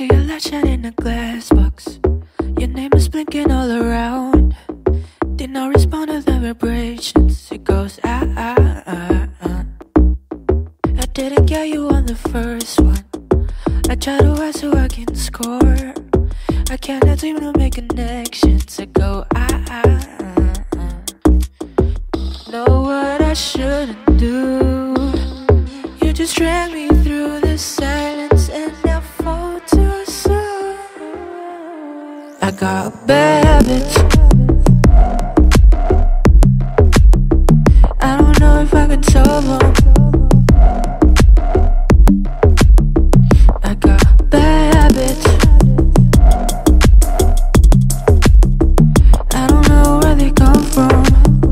see your light shine in a glass box. Your name is blinking all around. Did not respond to the vibrations. It goes I didn't get you on the first one. I try to ask so I can score. I cannot seem to make connections. I go know what I shouldn't do. You just drag me through the silence and I fall too soon. I got bad habits. I don't know if I can solve them. I got bad habits. I don't know where they come from.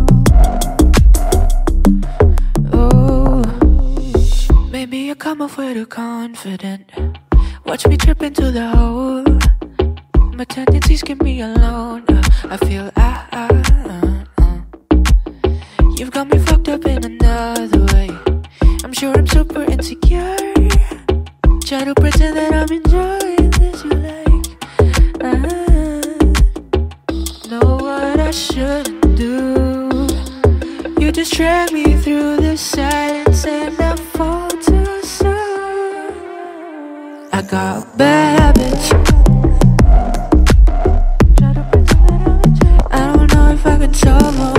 Oh, maybe I come off way too confident. Watch me trip into the hole. My tendencies keep me alone. I feel you've got me fucked up in another way. I'm sure I'm super insecure. Try to pretend that I'm enjoying this you like. Know what I shouldn't do. You just drag me through the silence and I fall too soon. I got bad habits. I don't know if I can solve them.